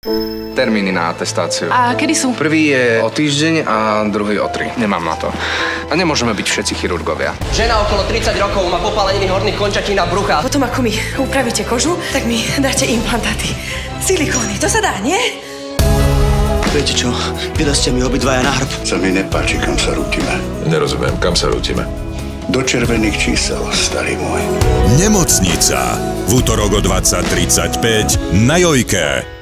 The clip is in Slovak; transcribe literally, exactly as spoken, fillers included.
Termíny na atestáciu. A kedy sú? Prvý je o týždeň a druhý o tri. Nemám na to. A nemôžeme byť všetci chirurgovia. Žena okolo tridsať rokov má popáleniny horných končatín a brucha. Potom ako mi upravíte kožu, tak mi dáte implantáty. Silikóny, to sa dá, nie? Viete čo? Vyrazte mi obidvaja na hrb. Sa mi nepáči, kam sa rútime. Nerozumiem, kam sa rútime? Do červených čísel, starý môj. Nemocnica. V útorok o dvadsať tridsaťpäť na Jojke.